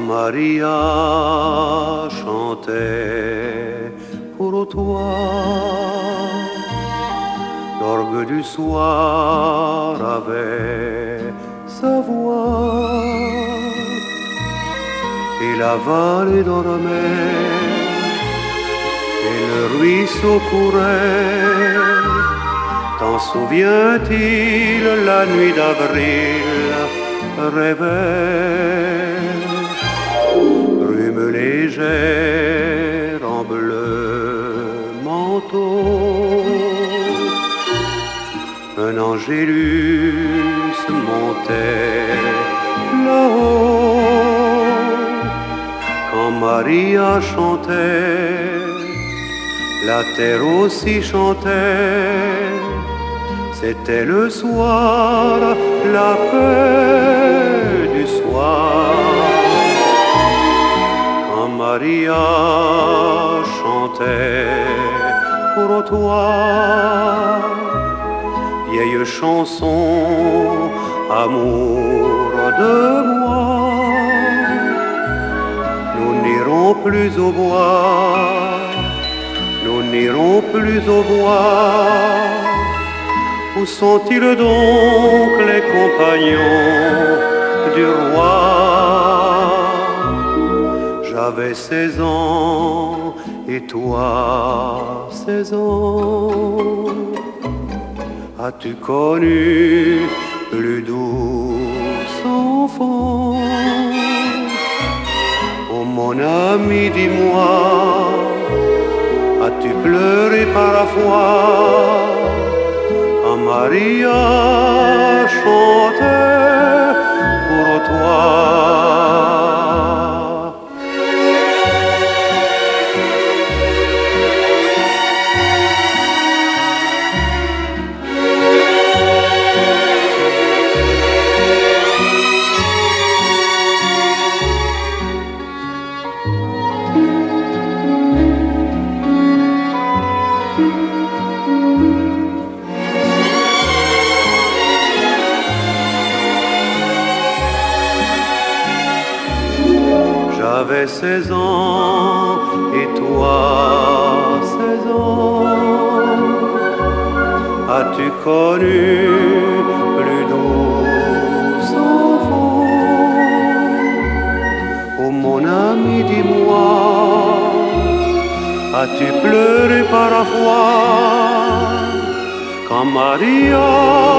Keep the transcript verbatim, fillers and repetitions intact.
Maria chantait pour toi, l'orgue du soir avait sa voix, et la vallée dormait, et le ruisseau courait. T'en souviens-t-il, la nuit d'avril rêvait, brume légère en bleu manteau, un angélus montait là-haut. Quand Maria chantait, la terre aussi chantait. C'était le soir, la paix du soir. Quand Maria chantait pour toi, vieille chanson, amour de moi. Nous n'irons plus au bois, nous n'irons plus au bois. Où sont-ils donc les compagnons du roi? J'avais seize ans et toi seize ans. As-tu connu plus douce enfant? Oh mon ami, dis-moi, as-tu pleuré parfois quand Maria chantait pour toi? J'avais seize ans et toi seize ans. As-tu connu plus douce enfant? Oh mon ami, dis-moi, as-tu pleuré parfois quand Maria